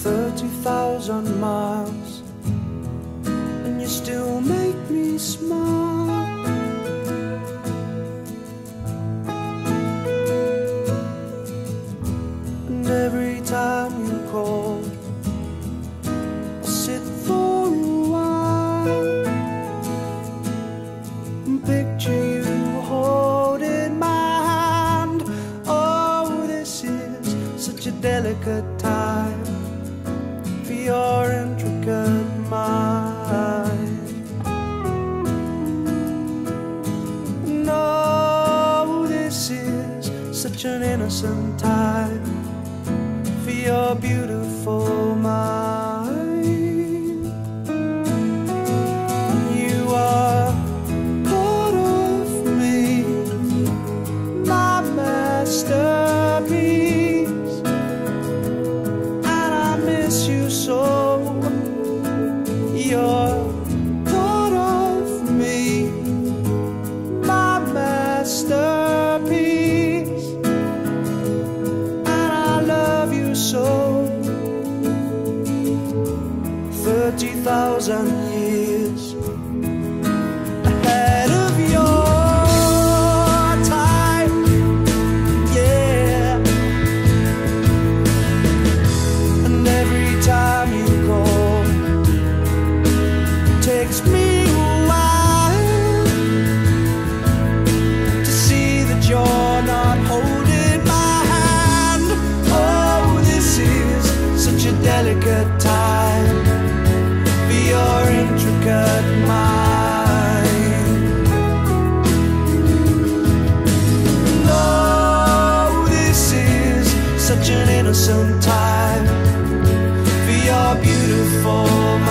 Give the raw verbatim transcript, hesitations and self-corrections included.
thirty thousand miles, and you still make me smile. And every time you call, I sit for a while and picture you holding my hand. Oh, this is such a delicate time for your intricate mind. No, this is such an innocent time for your beautiful mind. You are part of me, my masterpiece, and I miss you so. You're part of me, my masterpiece, and I love you so. Thirty thousand years ahead of your time, yeah. And every time you call, takes me a while to see that you're not holding my hand. Oh, this is such a delicate time for your intricate mind. No, this is such an innocent time for your beautiful